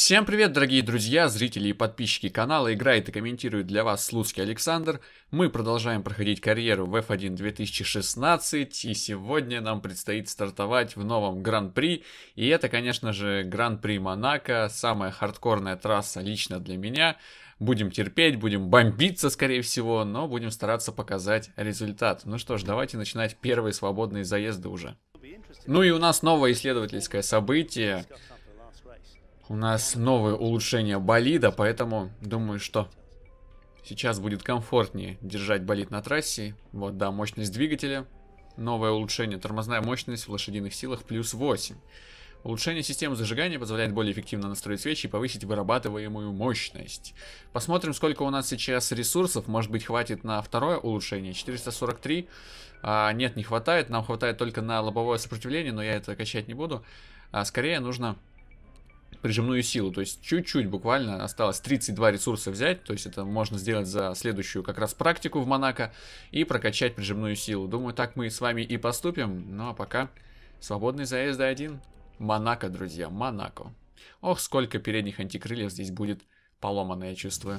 Всем привет, дорогие друзья, зрители и подписчики канала. Играет и комментирует для вас Слуцкий Александр. Мы продолжаем проходить карьеру в F1 2016, и сегодня нам предстоит стартовать в новом Гран-при. И это, конечно же, Гран-при Монако, самая хардкорная трасса лично для меня. Будем терпеть, будем бомбиться, скорее всего, но будем стараться показать результат. Ну что ж, давайте начинать первые свободные заезды уже. Ну и у нас новое исследовательское событие. У нас новое улучшение болида, поэтому думаю, что сейчас будет комфортнее держать болид на трассе. Вот, да, мощность двигателя. Новое улучшение. Тормозная мощность в лошадиных силах плюс 8. Улучшение системы зажигания позволяет более эффективно настроить свечи и повысить вырабатываемую мощность. Посмотрим, сколько у нас сейчас ресурсов. Может быть, хватит на второе улучшение. 443. Нет, не хватает. Нам хватает только на лобовое сопротивление, но я это качать не буду. Скорее нужно прижимную силу, то есть чуть-чуть буквально осталось 32 ресурса взять, то есть это можно сделать за следующую как раз практику в Монако и прокачать прижимную силу. Думаю, так мы с вами и поступим, ну а пока свободный заезд D1. Монако, друзья, Монако. Ох, сколько передних антикрыльев здесь будет поломано, я чувствую.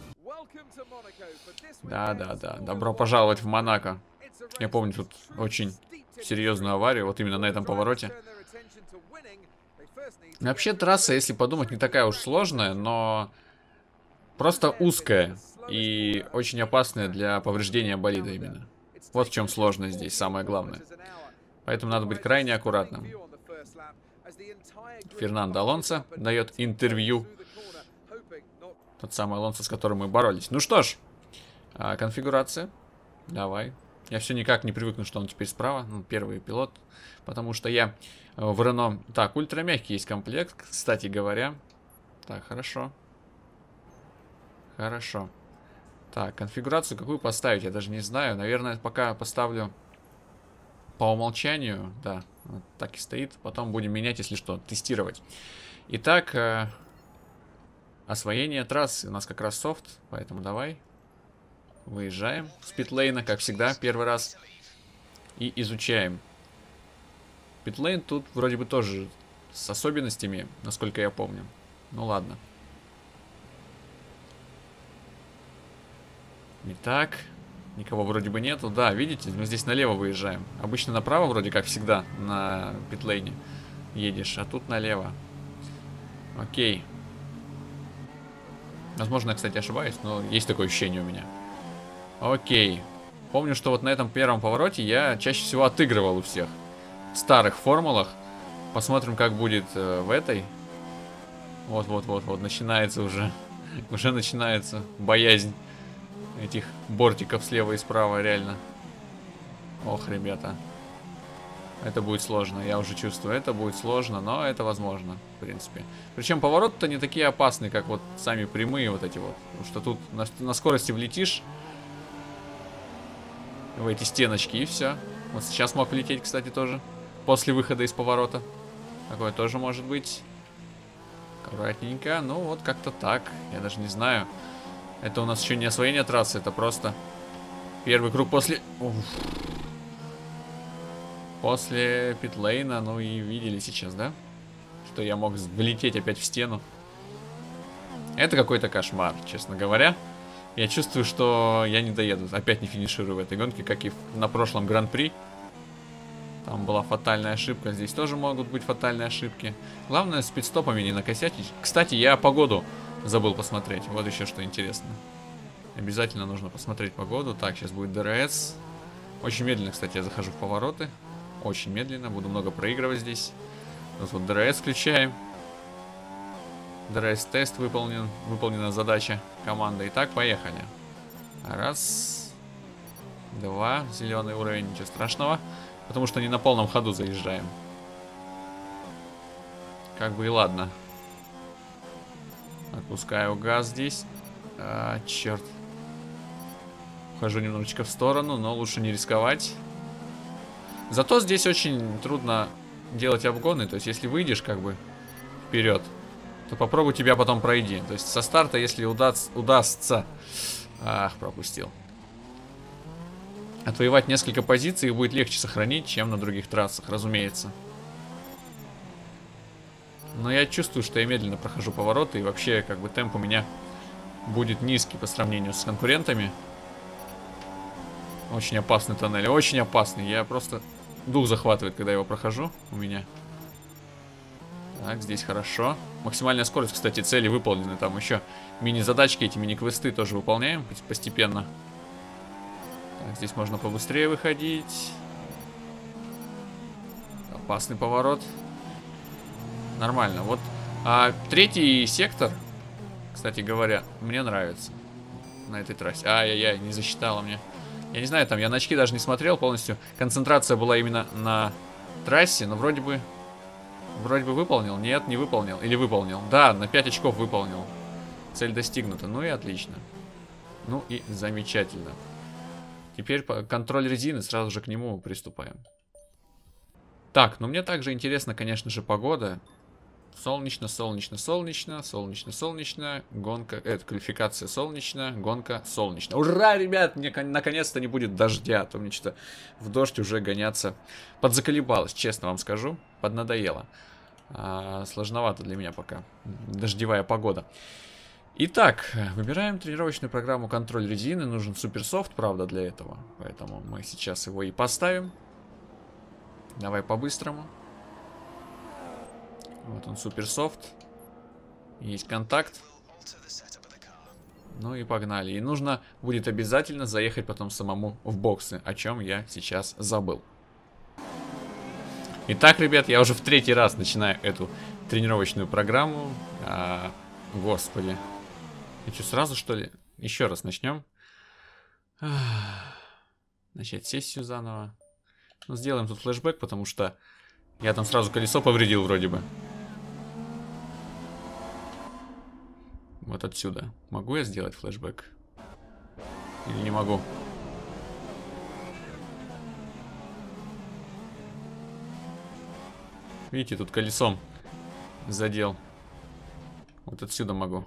Да-да-да, добро пожаловать в Монако. Я помню тут очень серьезную аварию, вот именно на этом повороте. Вообще трасса, если подумать, не такая уж сложная, но просто узкая и очень опасная для повреждения болида именно. Вот в чем сложность здесь, самое главное. Поэтому надо быть крайне аккуратным. Фернандо Алонсо дает интервью. Тот самый Алонсо, с которым мы боролись. Ну что ж, конфигурация. Давай. Я все никак не привыкну, что он теперь справа. Ну, первый пилот. Потому что я в Рено... Так, ультрамягкий есть комплект, кстати говоря. Так, хорошо. Хорошо. Так, конфигурацию какую поставить, я даже не знаю. Наверное, пока поставлю по умолчанию. Да, вот так и стоит. Потом будем менять, если что, тестировать. Итак, освоение трассы. У нас как раз софт, поэтому давай. Выезжаем с питлейна, как всегда, первый раз. И изучаем. Питлейн тут вроде бы тоже с особенностями, насколько я помню. Ну ладно. Итак, никого вроде бы нету. Да, видите, мы здесь налево выезжаем. Обычно направо вроде как всегда на питлейне едешь, а тут налево. Окей. Возможно, я, кстати, ошибаюсь, но есть такое ощущение у меня. Окей. Помню, что вот на этом первом повороте я чаще всего отыгрывал у всех. В старых формулах. Посмотрим, как будет в этой. Вот-вот-вот-вот. Начинается уже. Уже начинается боязнь этих бортиков слева и справа, реально. Ох, ребята. Это будет сложно, я уже чувствую. Это будет сложно, но это возможно, в принципе. Причем повороты-то не такие опасные, как вот сами прямые вот эти вот. Потому что тут на скорости влетишь в эти стеночки и все. Вот сейчас мог влететь, кстати, тоже. После выхода из поворота. Такое тоже может быть. Аккуратненько. Ну, вот как-то так. Я даже не знаю. Это у нас еще не освоение трассы. Это просто первый круг после... После питлейна. Ну и видели сейчас, да? Что я мог влететь опять в стену. Это какой-то кошмар, честно говоря. Я чувствую, что я не доеду. Опять не финиширую в этой гонке, как и на прошлом гран-при. Там была фатальная ошибка. Здесь тоже могут быть фатальные ошибки. Главное, с пидстопами не накосячить. Кстати, я погоду забыл посмотреть. Вот еще что интересно. Обязательно нужно посмотреть погоду. Так, сейчас будет ДРС. Очень медленно, кстати, я захожу в повороты. Очень медленно. Буду много проигрывать здесь. Вот ДРС включаем. ДРС-тест выполнен. Выполнена задача команды. Итак, поехали. Раз. Два. Зеленый уровень. Ничего страшного. Потому что не на полном ходу заезжаем. Как бы и ладно. Отпускаю газ здесь. Черт. Ухожу немножечко в сторону, но лучше не рисковать. Зато здесь очень трудно делать обгоны. То есть, если выйдешь как бы вперед, то попробуй тебя потом пройди. То есть, со старта, если удастся... Ах, пропустил. Отвоевать несколько позиций их будет легче сохранить, чем на других трассах, разумеется. Но я чувствую, что я медленно прохожу повороты, и вообще, как бы, темп у меня будет низкий по сравнению с конкурентами. Очень опасный тоннель, очень опасный. Я просто... Дух захватывает, когда его прохожу у меня. Так, здесь хорошо. Максимальная скорость, кстати, цели выполнены. Там еще мини-задачки, эти мини-квесты тоже выполняем постепенно. Так, здесь можно побыстрее выходить. Опасный поворот. Нормально. Вот третий сектор, кстати говоря, мне нравится на этой трассе. Ай-яй-яй, не засчитала мне. Я не знаю, там я на очки даже не смотрел полностью. Концентрация была именно на трассе, но вроде бы выполнил. Нет, не выполнил. Или выполнил. Да, на 5 очков выполнил. Цель достигнута. Ну и отлично. Ну и замечательно. Теперь контроль резины, сразу же к нему приступаем. Так, ну мне также интересна, конечно же, погода. Солнечно, солнечно, солнечно, солнечно, солнечно, гонка, квалификация солнечно, гонка солнечно. Ура, ребят, мне наконец-то не будет дождя, а то мне что-то в дождь уже гоняться подзаколебалось, честно вам скажу, поднадоело. Сложновато для меня пока дождевая погода. Итак, выбираем тренировочную программу контроль резины, нужен суперсофт, правда, для этого, поэтому мы сейчас его и поставим. Давай по-быстрому. Вот он, суперсофт. Есть контакт. Ну и погнали. И нужно будет обязательно заехать потом самому в боксы, о чем я сейчас забыл. Итак, ребят, я уже в 3-й раз начинаю эту тренировочную программу. Господи. И что, сразу, что ли? Еще раз начнем. Начать сессию заново. Ну, сделаем тут флешбэк, потому что я там сразу колесо повредил вроде бы. Вот отсюда. Могу я сделать флешбэк? Или не могу? Видите, тут колесом задел. Вот отсюда могу.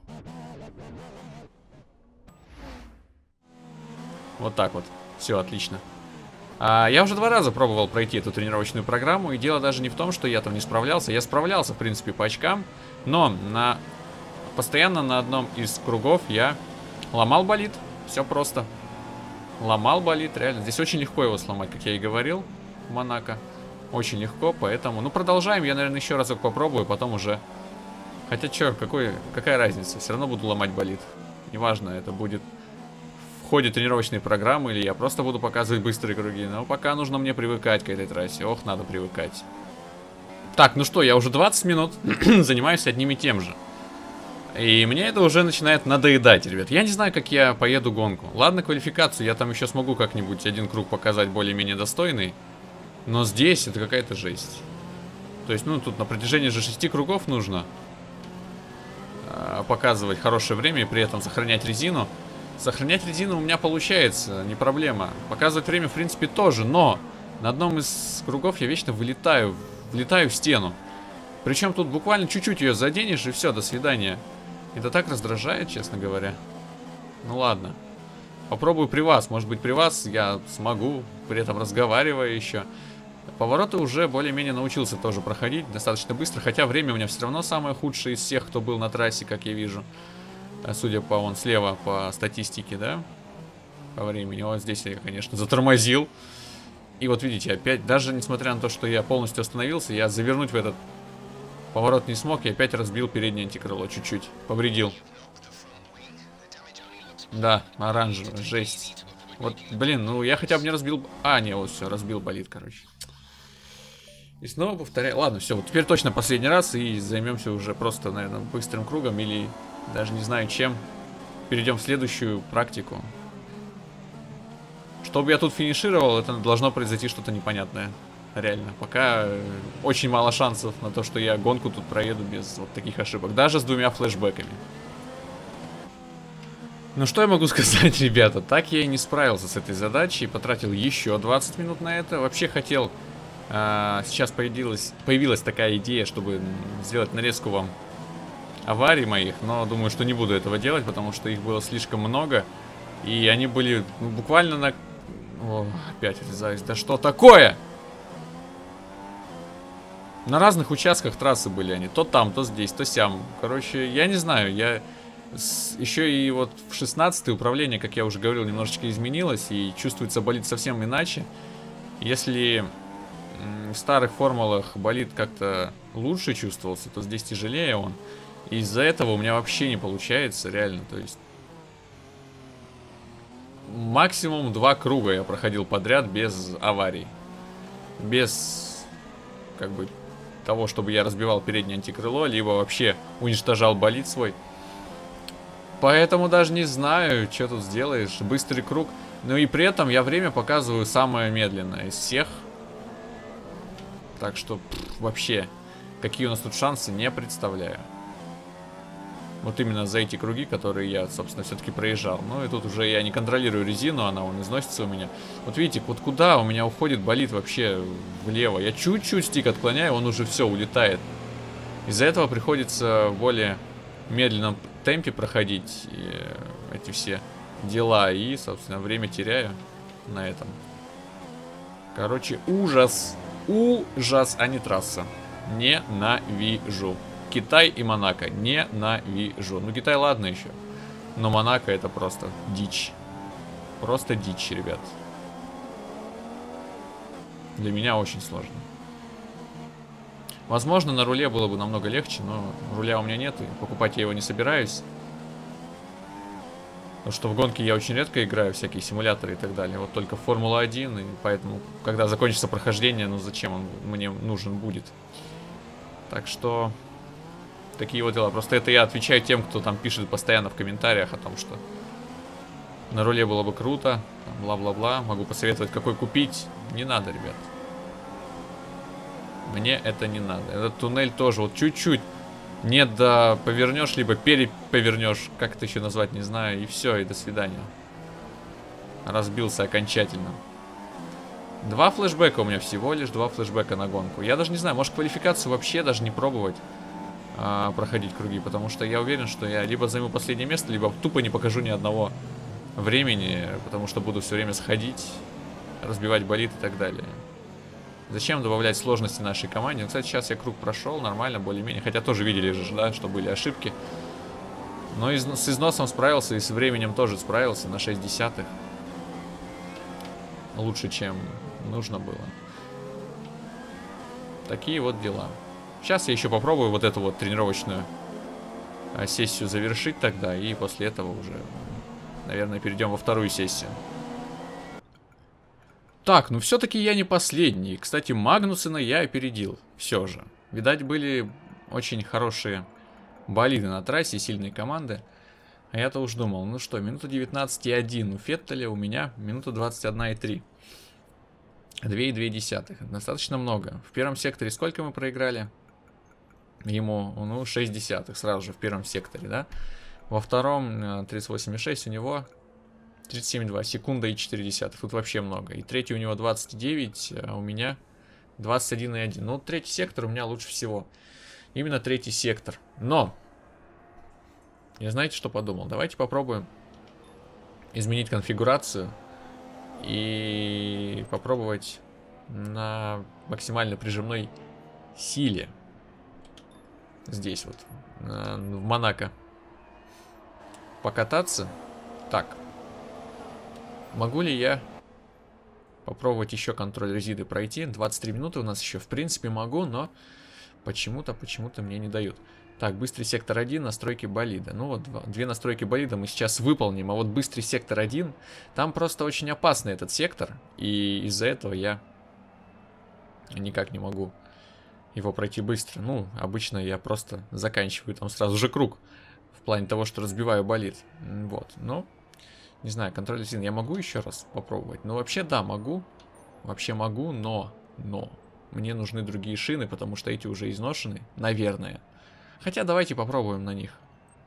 Вот так вот. Все, отлично. Я уже 2 раза пробовал пройти эту тренировочную программу, и дело даже не в том, что я там не справлялся. Я справлялся, в принципе, по очкам, но постоянно на одном из кругов я ломал болид. Все просто. Ломал болид, реально. Здесь очень легко его сломать, как я и говорил, в Монако. Очень легко, поэтому... Ну, продолжаем. Я, наверное, еще разок попробую, потом уже... Хотя, что, какая разница? Все равно буду ломать болид. Неважно, это будет... в ходе тренировочной программы, или я просто буду показывать быстрые круги. Но пока нужно мне привыкать к этой трассе. Ох, надо привыкать. Так, ну что, я уже 20 минут занимаюсь одним и тем же. И мне это уже начинает надоедать, ребят. Я не знаю, как я поеду гонку. Ладно, квалификацию я там еще смогу как-нибудь один круг показать более-менее достойный. Но здесь это какая-то жесть. То есть, ну, тут на протяжении же 6 кругов нужно показывать хорошее время и при этом сохранять резину. Сохранять резину у меня получается, не проблема. Показывать время, в принципе, тоже, но на одном из кругов я вечно влетаю в стену. Причем тут буквально чуть-чуть ее заденешь, и все, до свидания. Это так раздражает, честно говоря. Ну ладно. Попробую при вас. Может быть, при вас я смогу, при этом разговаривая еще. Повороты уже более-менее научился тоже проходить достаточно быстро. Хотя время у меня все равно самое худшее из всех, кто был на трассе, как я вижу. Судя по вон слева, по статистике, да? По времени. Вот здесь я, конечно, затормозил. И вот видите, опять, даже несмотря на то, что я полностью остановился, я завернуть в этот поворот не смог. И опять разбил переднее антикрыло чуть-чуть. Повредил. Да, оранжевый, жесть. Вот, блин, ну я хотя бы не разбил... не, вот все, разбил болид, короче. И снова повторяю. Ладно, все, вот теперь точно последний раз. И займемся уже просто, наверное, быстрым кругом. Или даже не знаю чем. Перейдем в следующую практику. Чтобы я тут финишировал, это должно произойти что-то непонятное. Реально, пока очень мало шансов на то, что я гонку тут проеду без вот таких ошибок. Даже с 2 флешбэками. Ну что я могу сказать, ребята? Так я и не справился с этой задачей. Потратил еще 20 минут на это. Вообще хотел... сейчас появилась такая идея, чтобы сделать нарезку вам аварий моих. Но думаю, что не буду этого делать, потому что их было слишком много. И они были буквально на... О, опять врезаюсь. Да что такое? На разных участках трассы были они. То там, то здесь, то сям. Короче, я не знаю, еще и вот в 16-е управление, как я уже говорил, немножечко изменилось. И чувствуется болид совсем иначе. Если в старых формулах болид как-то лучше чувствовался, то здесь тяжелее он. Из-за этого у меня вообще не получается, реально. То есть максимум 2 круга я проходил подряд без аварий. Без, как бы, того, чтобы я разбивал переднее антикрыло, либо вообще уничтожал болид свой. Поэтому даже не знаю, что тут сделаешь. Быстрый круг. Ну и при этом я время показываю самое медленное из всех. Так что вообще, какие у нас тут шансы, не представляю. Вот именно за эти круги, которые я, собственно, все-таки проезжал. Ну и тут уже я не контролирую резину, она вон износится у меня. Вот видите, вот куда у меня уходит болид вообще влево. Я чуть-чуть стик отклоняю, он уже все, улетает. Из-за этого приходится в более медленном темпе проходить эти все дела. И, собственно, время теряю на этом. Короче, ужас. Ужас, а не трасса. Ненавижу. Китай и Монако. Ненавижу. Ну, Китай ладно еще. Но Монако это просто дичь. Просто дичь, ребят. Для меня очень сложно. Возможно, на руле было бы намного легче, но руля у меня нет, и покупать я его не собираюсь. Потому что в гонке я очень редко играю, всякие симуляторы и так далее. Вот только Формула-1, и поэтому, когда закончится прохождение, ну зачем он мне нужен будет. Так что такие вот дела. Просто это я отвечаю тем, кто там пишет постоянно в комментариях о том, что на руле было бы круто, бла-бла-бла. Могу посоветовать, какой купить. Не надо, ребят. Мне это не надо. Этот туннель тоже вот чуть-чуть не до повернешь, либо переповернешь, как это еще назвать, не знаю. И все, и до свидания. Разбился окончательно. 2 флешбека у меня всего лишь, 2 флешбека на гонку. Я даже не знаю, может квалификацию вообще даже не пробовать проходить круги, потому что я уверен, что я либо займу последнее место, либо тупо не покажу ни одного времени, потому что буду все время сходить, разбивать болид и так далее. Зачем добавлять сложности нашей команде? Ну, кстати, сейчас я круг прошел, нормально, более-менее. Хотя тоже видели же, да, что были ошибки. Но с износом справился и с временем тоже справился на 0,6. Лучше, чем нужно было. Такие вот дела. Сейчас я еще попробую вот эту вот тренировочную сессию завершить тогда. И после этого уже, наверное, перейдем во вторую сессию. Так, ну все-таки я не последний. Кстати, Магнусена я опередил. Все же. Видать, были очень хорошие болиды на трассе, сильные команды. А я-то уж думал, ну что, минута 19,1 у Феттеля, у меня минута 21,3. 2,2. Достаточно много. В первом секторе сколько мы проиграли? Ему, ну, 0,6 сразу же в первом секторе, да? Во втором 38,6 у него 37,2. Секунда и 0,4. Тут вообще много. И третий у него 29, а у меня 21,1. Ну, третий сектор у меня лучше всего. Именно третий сектор. Но я знаете, что подумал? Давайте попробуем изменить конфигурацию и попробовать на максимально прижимной силе. Здесь вот, в Монако, покататься. Так. Могу ли я попробовать еще контроль резиды пройти? 23 минуты у нас еще. В принципе, могу, но почему-то мне не дают. Так, быстрый сектор 1, настройки болида. Ну вот, 2 настройки болида мы сейчас выполним. А вот быстрый сектор 1, там просто очень опасный этот сектор. И из-за этого я никак не могу его пройти быстро. Ну, обычно я просто заканчиваю там сразу же круг. В плане того, что разбиваю болид. Вот, ну, не знаю, контроль резины я могу еще раз попробовать? Ну, вообще, да, могу. Вообще могу, но мне нужны другие шины, потому что эти уже изношены, наверное. Хотя давайте попробуем на них.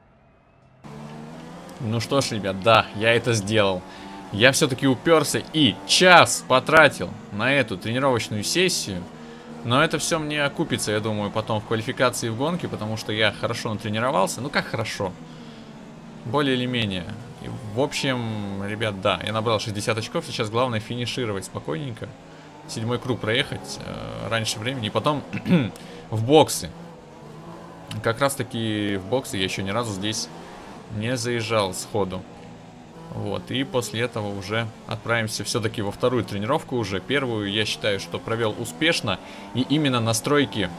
Ну что ж, ребят, да, я это сделал. Я все-таки уперся и час потратил на эту тренировочную сессию. Но это все мне окупится, я думаю, потом в квалификации в гонке, потому что я хорошо натренировался. Ну как хорошо? Более или менее. И, в общем, ребят, да, я набрал 60 очков. Сейчас главное финишировать спокойненько. 7-й круг проехать раньше времени. И потом в боксы. Как раз таки в боксы я еще ни разу здесь не заезжал сходу. Вот, и после этого уже отправимся все-таки во вторую тренировку уже. Первую, я считаю, что провел успешно. И именно настройки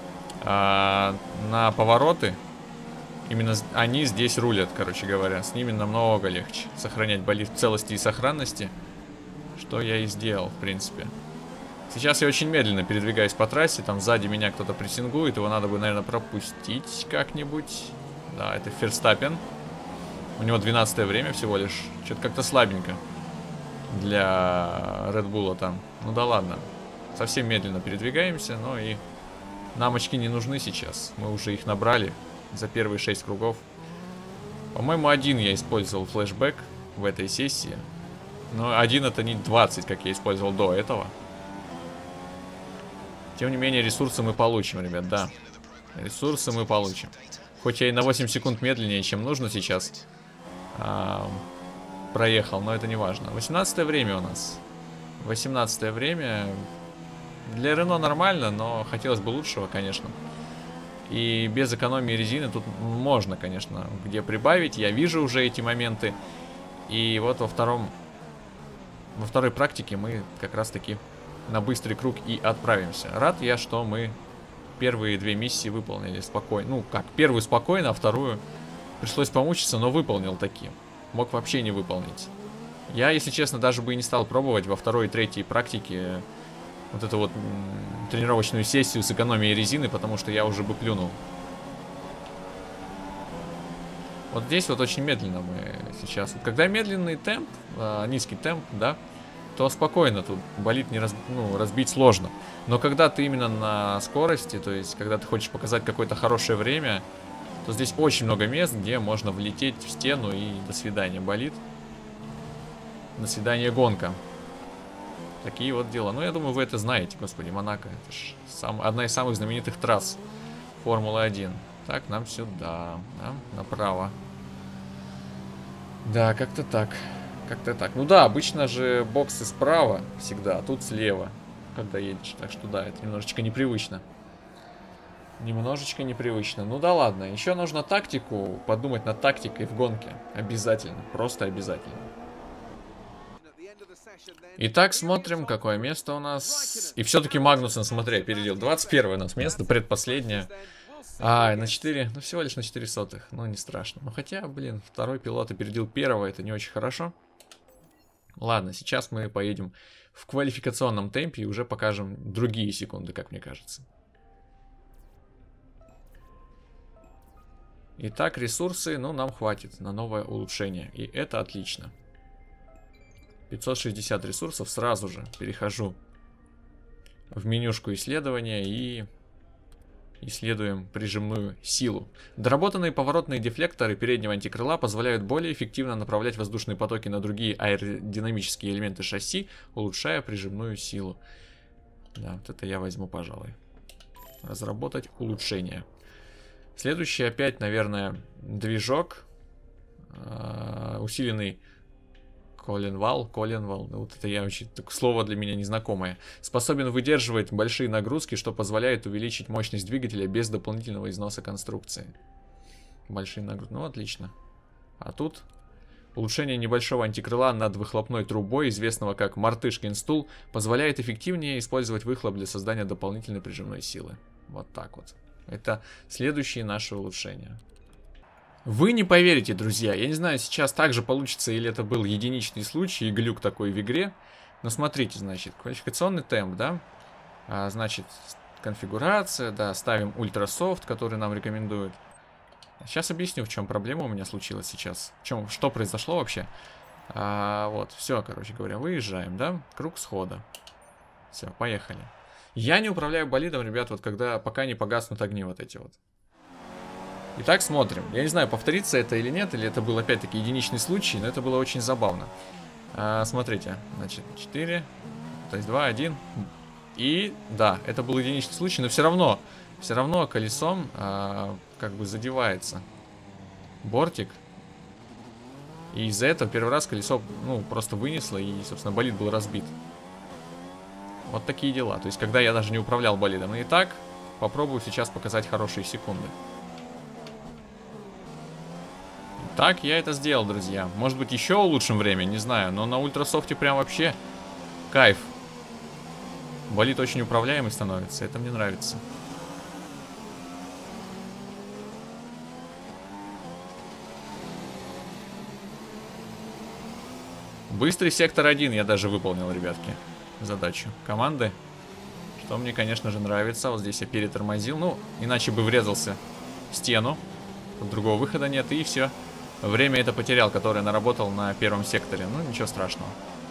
на повороты, именно они здесь рулят, короче говоря. С ними намного легче сохранять болид в целости и сохранности, что я и сделал, в принципе. Сейчас я очень медленно передвигаюсь по трассе. Там сзади меня кто-то прессингует. Его надо бы, наверное, пропустить как-нибудь. Да, это Ферстаппен. У него 12-е время всего лишь. Что-то как-то слабенько для Red Bull там. Ну да ладно. Совсем медленно передвигаемся, но и нам очки не нужны сейчас. Мы уже их набрали за первые 6 кругов. По-моему, один я использовал флешбэк в этой сессии. Но один это не 20, как я использовал до этого. Тем не менее, ресурсы мы получим, ребят, да. Ресурсы мы получим. Хоть я и на 8 секунд медленнее, чем нужно сейчас проехал, но это не важно. 18-е время у нас. 18-е время. Для Рено нормально, но хотелось бы лучшего, конечно. И без экономии резины тут можно, конечно, где прибавить. Я вижу уже эти моменты. И вот во второй практике мы как раз таки на быстрый круг и отправимся. Рад я, что мы первые 2 миссии выполнили спокойно. Ну, как, первую спокойно, а вторую пришлось помучиться, но выполнил таки. Мог вообще не выполнить. Я, если честно, даже бы и не стал пробовать во второй и третьей практике вот эту вот тренировочную сессию с экономией резины, потому что я уже бы плюнул. Вот здесь вот очень медленно мы сейчас. Вот когда медленный темп, низкий темп, да, то спокойно тут болид не разбить сложно. Но когда ты именно на скорости, то есть когда ты хочешь показать какое-то хорошее время, то здесь очень много мест, где можно влететь в стену и до свидания болид. До свидания гонка. Такие вот дела. Ну, я думаю, вы это знаете, господи, Монако. Это ж одна из самых знаменитых трасс Формулы-1. Так, нам сюда, да, направо. Да, как-то так. Как-то так. Ну да, обычно же боксы справа всегда, а тут слева, когда едешь. Так что да, это немножечко непривычно. Немножечко непривычно. Ну да ладно, еще нужно тактику, подумать над тактикой в гонке. Обязательно, просто обязательно. Итак, смотрим, какое место у нас. И все-таки Магнусон, смотри, опередил. 21 у нас место, предпоследнее. На 4, ну всего лишь на 4 сотых. Ну не страшно. Ну хотя, блин, второй пилот опередил первого, это не очень хорошо. Ладно, сейчас мы поедем в квалификационном темпе и уже покажем другие секунды, как мне кажется. Итак, ресурсы, ну, нам хватит на новое улучшение. И это отлично. 560 ресурсов. Сразу же перехожу в менюшку исследования и исследуем прижимную силу. Доработанные поворотные дефлекторы переднего антикрыла позволяют более эффективно направлять воздушные потоки на другие аэродинамические элементы шасси, улучшая прижимную силу. Да, вот это я возьму, пожалуй. Разработать улучшение. Следующий опять, наверное, движок. Усиленный Коленвал. Вот это я очень... Слово для меня незнакомое. Способен выдерживать большие нагрузки, что позволяет увеличить мощность двигателя без дополнительного износа конструкции. Большие нагрузки. Ну, отлично. А тут улучшение небольшого антикрыла над выхлопной трубой, известного как Мартышкин стул, позволяет эффективнее использовать выхлоп для создания дополнительной прижимной силы. Вот так вот. Это следующие наши улучшения. Вы не поверите, друзья. Я не знаю, сейчас так же получится, или это был единичный случай и глюк такой в игре. Но смотрите, значит, квалификационный темп, да? Значит, конфигурация, да, ставим ультрасофт, который нам рекомендуют. Сейчас объясню, в чем проблема у меня случилась сейчас. Что произошло вообще. Вот, все, короче говоря, выезжаем, да? Круг схода. Все, поехали. Я не управляю болидом, ребят, вот пока не погаснут огни вот эти вот. Итак, смотрим. Я не знаю, повторится это или нет, или это был опять-таки единичный случай, но это было очень забавно. Смотрите, значит, 4, то есть 2, 1. И, да, это был единичный случай, но все равно колесом как бы задевается бортик. И из-за этого первый раз колесо, ну, просто вынесло, и, собственно, болид был разбит. Вот такие дела. То есть, когда я даже не управлял болидом. И так, попробую сейчас показать хорошие секунды. Так, я это сделал, друзья. Может быть, еще улучшим время, не знаю. Но на ультрасофте прям вообще кайф. Болид очень управляемый становится. Это мне нравится. Быстрый сектор 1 я даже выполнил, ребятки, задачу команды. Что мне, конечно же, нравится. Вот здесь я перетормозил. Ну, иначе бы врезался в стену. Другого выхода нет, и все. Время это потерял, которое наработал на первом секторе. Ну, ничего страшного.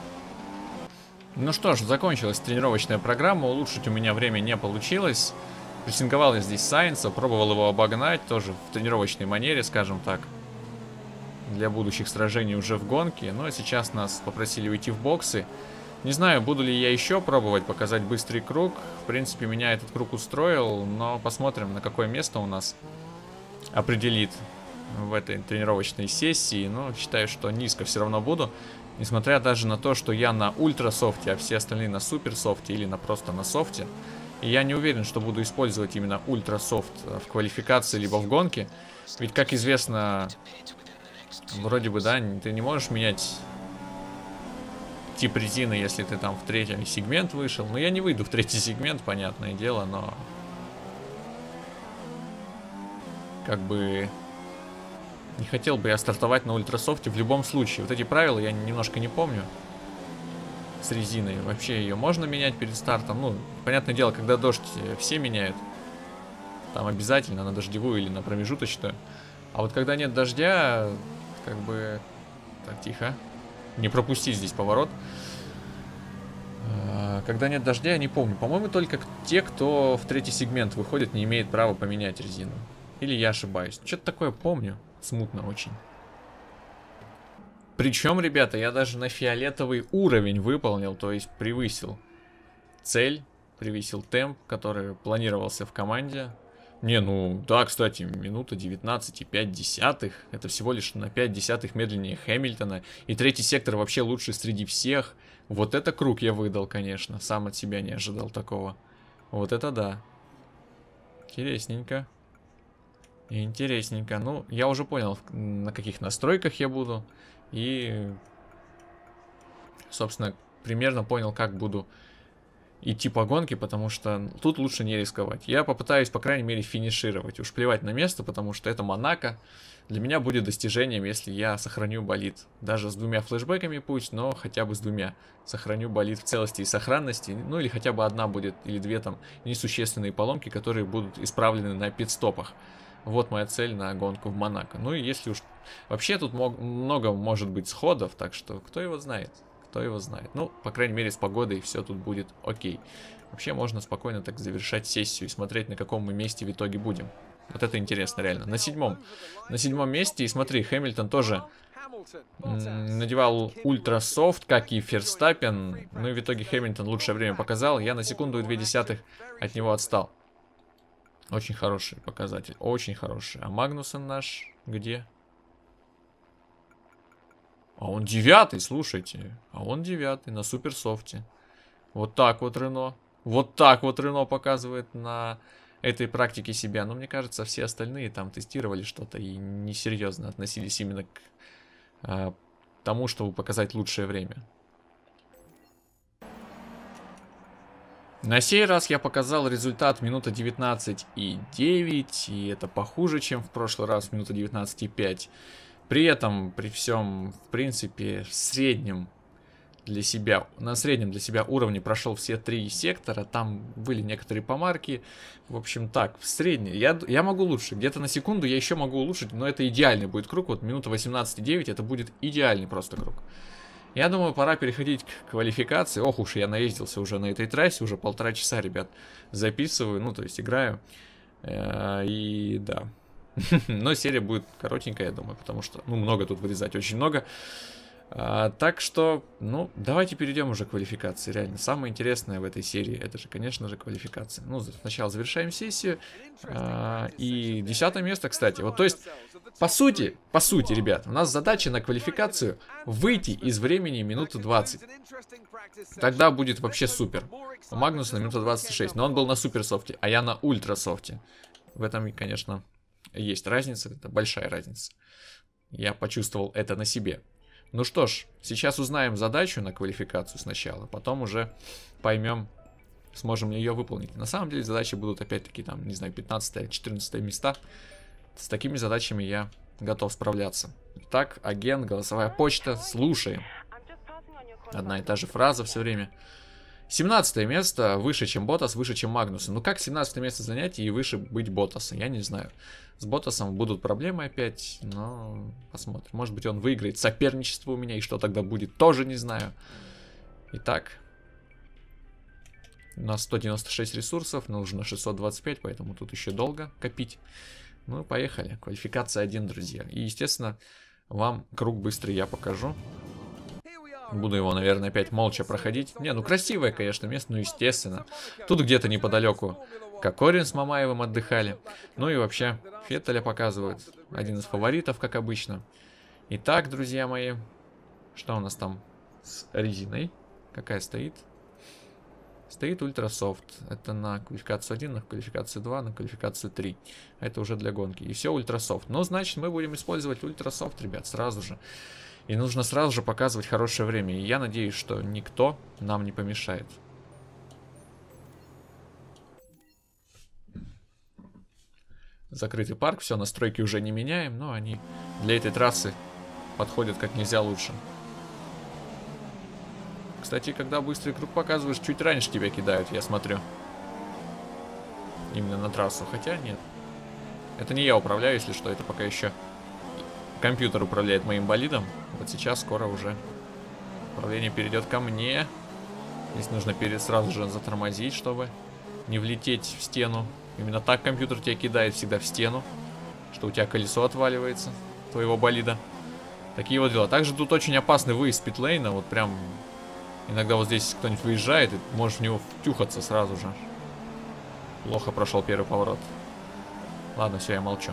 Ну что ж, закончилась тренировочная программа. Улучшить у меня время не получилось. Прессинговал я здесь Сайнса, пробовал его обогнать. Тоже в тренировочной манере, скажем так. Для будущих сражений уже в гонке. Ну а сейчас нас попросили уйти в боксы. Не знаю, буду ли я еще пробовать показать быстрый круг. В принципе, меня этот круг устроил. Но посмотрим, на какое место у нас определит в этой тренировочной сессии. Но считаю, что низко все равно буду. Несмотря даже на то, что я на ультрасофте, а все остальные на суперсофте или просто на софте. И я не уверен, что буду использовать именно ультрасофт в квалификации либо в гонке. Ведь, как известно, вроде бы, да, ты не можешь менять тип резины, если ты там в третий сегмент вышел. Но я не выйду в третий сегмент, понятное дело, но как бы не хотел бы я стартовать на ультрасофте в любом случае. Вот эти правила я немножко не помню с резиной. Вообще ее можно менять перед стартом. Ну, понятное дело, когда дождь все меняют. Там обязательно на дождевую или на промежуточную. А вот когда нет дождя, как бы... Так, тихо. Не пропустить здесь поворот. Когда нет дождя, я не помню. По-моему, только те, кто в третий сегмент выходит, не имеет права поменять резину. Или я ошибаюсь. Что-то такое помню. Смутно очень. Причем, ребята, я даже на фиолетовый уровень выполнил. То есть превысил цель, превысил темп, который планировался в команде. Не, ну, да, кстати, минута 19,5. Это всего лишь на 5 десятых медленнее Хэмилтона. И третий сектор вообще лучший среди всех. Вот это круг я выдал, конечно. Сам от себя не ожидал такого. Вот это да. Интересненько. Интересненько. Ну, я уже понял, на каких настройках я буду. И, собственно, примерно понял, как буду идти по гонке, потому что тут лучше не рисковать. Я попытаюсь, по крайней мере, финишировать. Уж плевать на место, потому что это Монако. Для меня будет достижением, если я сохраню болид. Даже с 2 флешбэками пусть, но хотя бы с 2. Сохраню болид в целости и сохранности. Ну или хотя бы 1 будет, или 2 там несущественные поломки, которые будут исправлены на пит-стопах. Вот моя цель на гонку в Монако. Ну и если уж... Вообще тут много может быть сходов, так что кто его знает. Кто его знает. Ну, по крайней мере, с погодой все тут будет окей. Вообще можно спокойно так завершать сессию и смотреть, на каком мы месте в итоге будем. Вот это интересно, реально. На седьмом месте. И смотри, Хэмилтон тоже надевал ультрасофт, как и Ферстаппен. Ну и в итоге Хэмилтон лучшее время показал. Я на секунду и 0,2 от него отстал. Очень хороший показатель. Очень хороший. А Магнусон наш где? А он 9, слушайте. А он 9 на суперсофте. Вот так вот Рено. Вот так вот Рено показывает на этой практике себя. Но мне кажется, все остальные там тестировали что-то и несерьезно относились именно к тому, чтобы показать лучшее время. На сей раз я показал результат минута 19,9. И это похуже, чем в прошлый раз минута 19,5. При этом, при всем, в принципе, в среднем для себя, на среднем для себя уровне прошел все 3 сектора. Там были некоторые помарки. В общем, так, в среднем. Я могу лучше. Где-то на секунду я еще могу улучшить, но это идеальный будет круг. Вот минута 18,9 это будет идеальный просто круг. Я думаю, пора переходить к квалификации. Ох уж, я наездился уже на этой трассе. Уже 1,5 часа, ребят, записываю. Ну, то есть играю. И да. Но серия будет коротенькая, я думаю, потому что, ну, много тут вырезать, очень много. Так что, ну, давайте перейдем уже к квалификации. Реально, самое интересное в этой серии, это же, конечно же, квалификация. Ну, сначала завершаем сессию. И 10-е место, кстати. Вот, то есть, по сути, ребят, у нас задача на квалификацию выйти из времени минуты 20. Тогда будет вообще супер. У Магнуса на минуту 26, но он был на суперсофте, а я на ультрасофте. В этом, конечно, есть разница, это большая разница. Я почувствовал это на себе. Ну что ж, сейчас узнаем задачу на квалификацию сначала, потом уже поймем, сможем ли ее выполнить. На самом деле задачи будут опять-таки там, не знаю, 15-14 места. С такими задачами я готов справляться. Итак, агент, голосовая почта, слушаем. Одна и та же фраза все время. 17 место выше, чем Ботас, выше, чем Магнуса. Ну как 17 место занять и выше быть Ботаса? Я не знаю. С Ботасом будут проблемы опять, но посмотрим. Может быть, он выиграет соперничество у меня, и что тогда будет, тоже не знаю. Итак, у нас 196 ресурсов, нужно 625, поэтому тут еще долго копить. Ну, поехали. Квалификация 1, друзья. И, естественно, вам круг быстрый я покажу. Буду его, наверное, опять молча проходить. Не, ну красивое, конечно, место, ну естественно. Тут где-то неподалеку Кокорин с Мамаевым отдыхали. Ну и вообще, Феттеля показывают. Один из фаворитов, как обычно. Итак, друзья мои, что у нас там с резиной? Какая стоит? Стоит ультрасофт. Это на квалификацию 1, на квалификацию 2, на квалификацию 3. Это уже для гонки. И все ультрасофт. Ну, значит, мы будем использовать ультрасофт, ребят, сразу же. И нужно сразу же показывать хорошее время. И я надеюсь, что никто нам не помешает. Закрытый парк. Все, настройки уже не меняем. Но они для этой трассы подходят как нельзя лучше. Кстати, когда быстрый круг показываешь, чуть раньше тебя кидают, я смотрю. Именно на трассу. Хотя нет. Это не я управляю, если что. Это пока еще компьютер управляет моим болидом. Вот сейчас скоро уже управление перейдет ко мне. Здесь нужно сразу же затормозить, чтобы не влететь в стену. Именно так компьютер тебя кидает всегда в стену, что у тебя колесо отваливается, твоего болида. Такие вот дела. Также тут очень опасный выезд с питлейна. Вот прям иногда вот здесь кто-нибудь выезжает, и можешь в него втюхаться сразу же. Плохо прошел первый поворот. Ладно, все, я молчу.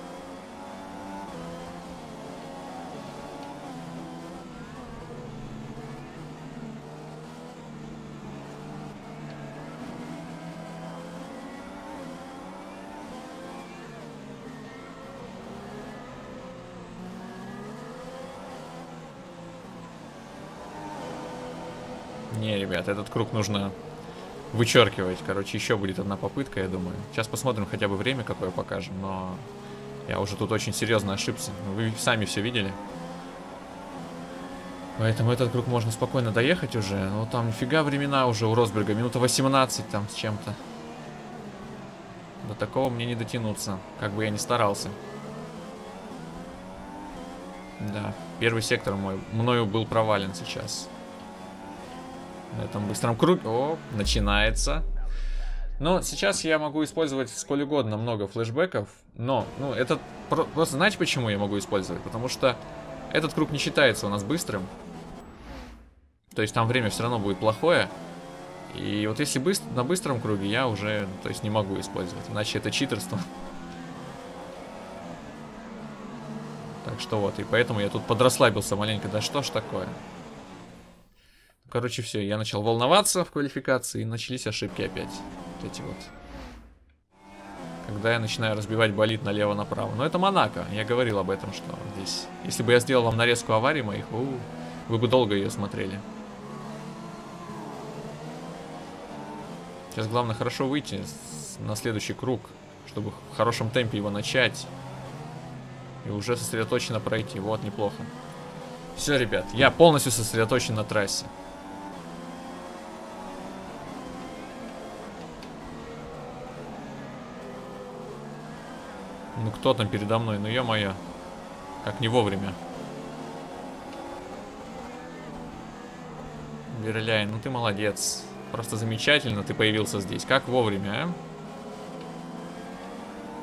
Не, ребят, этот круг нужно вычеркивать. Короче, еще будет одна попытка, я думаю. Сейчас посмотрим хотя бы время, какое покажем. Но я уже тут очень серьезно ошибся. Вы сами все видели. Поэтому этот круг можно спокойно доехать уже. Но там нифига времена уже у Росберга. Минута 18 там с чем-то. До такого мне не дотянуться. Как бы я ни старался. Да, первый сектор мною был провален сейчас. На этом быстром круге. О, начинается. Но сейчас я могу использовать сколь угодно много флешбеков. Но, ну, это... Просто знаете, почему я могу использовать? Потому что этот круг не считается у нас быстрым. То есть там время все равно будет плохое. И вот если на быстром круге я уже, то есть, не могу использовать. Иначе это читерство. Так что вот, и поэтому я тут подрасслабился маленько. Да что ж такое? Короче, все, я начал волноваться в квалификации, и начались ошибки опять. Вот эти вот. Когда я начинаю разбивать болид налево-направо. Но это Монако, я говорил об этом, что здесь... Если бы я сделал вам нарезку аварий моих, вы бы долго ее смотрели. Сейчас главное хорошо выйти на следующий круг, чтобы в хорошем темпе его начать. И уже сосредоточенно пройти. Вот, неплохо. Все, ребят, я полностью сосредоточен на трассе. Ну кто там передо мной? Ну ё-моё. Как не вовремя. Верляй, ну ты молодец. Просто замечательно ты появился здесь. Как вовремя, а?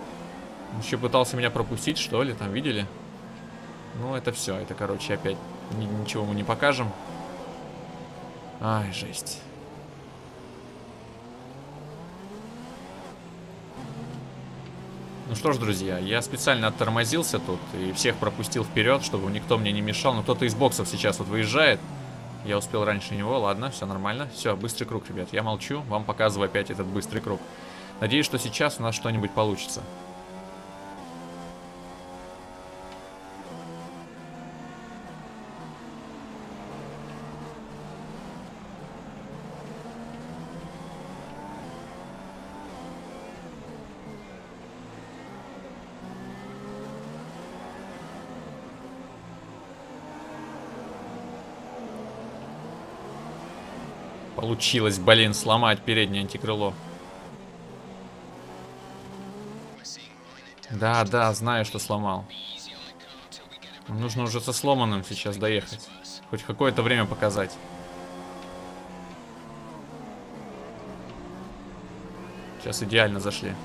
Еще пытался меня пропустить, что ли? Там видели? Ну это все. Это, короче, опять Ничего мы не покажем. Ай, жесть. Ну что ж, друзья, я специально оттормозился тут и всех пропустил вперед, чтобы никто мне не мешал. Но кто-то из боксов сейчас вот выезжает. Я успел раньше него, ладно, все нормально. Все, быстрый круг, ребят, я молчу, вам показываю опять этот быстрый круг. Надеюсь, что сейчас у нас что-нибудь получится. Получилось, блин, сломать переднее антикрыло. Да, да, знаю, что сломал. Нужно уже со сломанным сейчас доехать. Хоть какое-то время показать. Сейчас идеально зашли.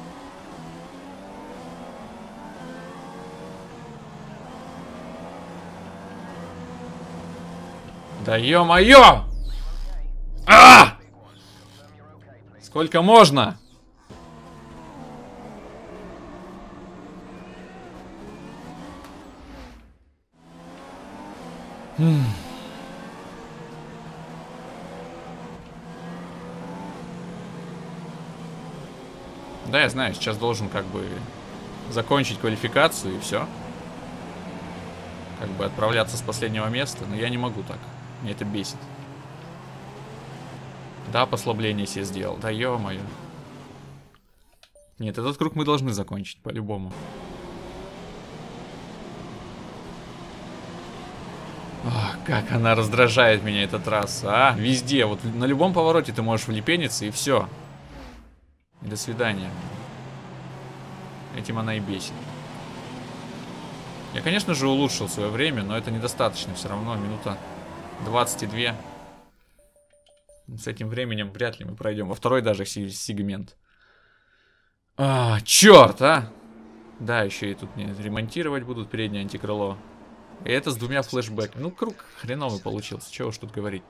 Да ё-моё! Сколько можно? Да, я знаю, сейчас должен как бы закончить квалификацию и все. Как бы отправляться с последнего места, но я не могу так. Мне это бесит. Да, послабление себе сделал. Да ё-моё. Нет, этот круг мы должны закончить, по-любому. Ох, как она раздражает меня, эта трасса, а? Везде, вот на любом повороте ты можешь влепениться, и все. И до свидания. Этим она и бесит. Я, конечно же, улучшил свое время, но это недостаточно все равно. Минута 22. С этим временем вряд ли мы пройдем. Во второй даже сегмент. Черт, а! Да, еще и тут мне ремонтировать будут переднее антикрыло. И это с двумя флешбэками. Ну, круг хреновый получился. Чего уж тут говорить.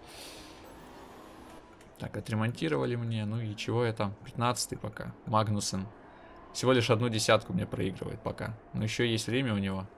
Так, отремонтировали мне. Ну и чего я там? 15-й пока. Магнусен. Всего лишь 1/10 мне проигрывает пока. Но еще есть время у него.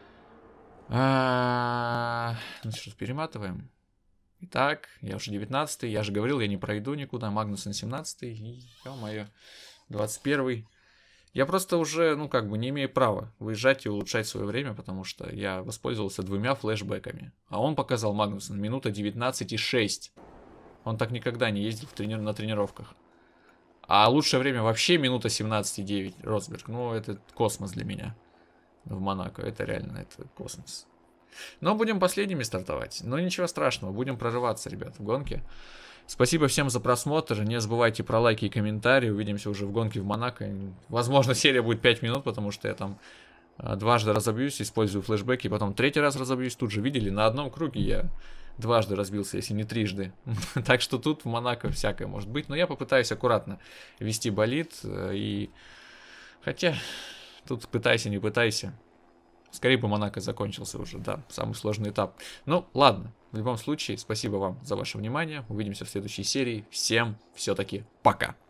Ну что, перематываем. Итак, я уже 19-й. Я же говорил, я не пройду никуда. Магнусен 17-й. И, ё-моё, 21-й. Я просто уже, ну, как бы не имею права выезжать и улучшать свое время, потому что я воспользовался двумя флешбэками. А он показал, Магнусен, минута 19,6. Он так никогда не ездил на тренировках. А лучшее время вообще минута 17,9. Росберг. Ну, это космос для меня. В Монако. Это реально, это космос. Но будем последними стартовать. Но ничего страшного. Будем прорываться, ребят, в гонке. Спасибо всем за просмотр. Не забывайте про лайки и комментарии. Увидимся уже в гонке в Монако. Возможно, серия будет 5 минут, потому что я там дважды разобьюсь, использую флешбеки. Потом третий раз разобьюсь. Тут же видели, на одном круге я дважды разбился, если не трижды. Так что тут в Монако всякое может быть. Но я попытаюсь аккуратно вести болид. И хотя тут пытайся, не пытайся. Скорее бы Монако закончился уже, да, самый сложный этап. Ну, ладно, в любом случае, спасибо вам за ваше внимание. Увидимся в следующей серии. Всем все-таки пока.